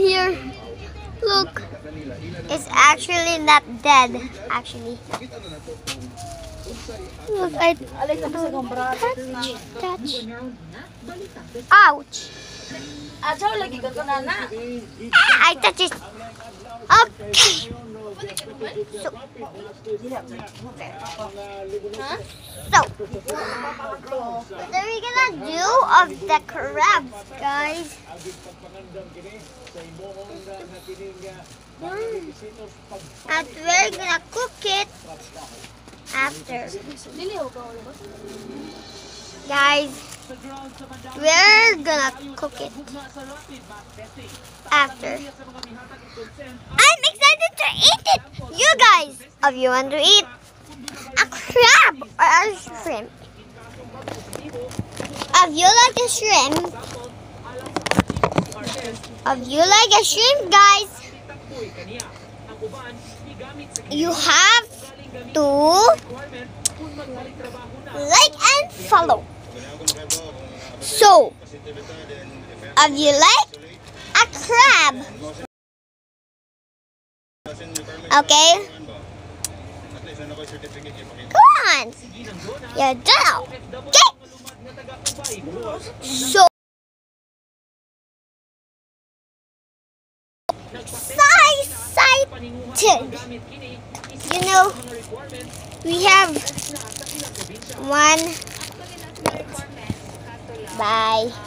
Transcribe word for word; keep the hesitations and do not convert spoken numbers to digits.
here. Look. It's actually not dead, actually. Look, I touch, touch. Ouch. Ajaw lagi ka na na. Ah, I touch it. Okay. So, so, what are we gonna do of the crabs, guys? And we're gonna cook it after. Guys, we're gonna cook it after. I'm excited to eat it! You guys, if you want to eat a crab or a shrimp, if you like a shrimp, if you like a shrimp, guys, you have to like and follow. So, if you like a crab, okay, come on, you're done, okay? So, excited, you know, we have one. Bye.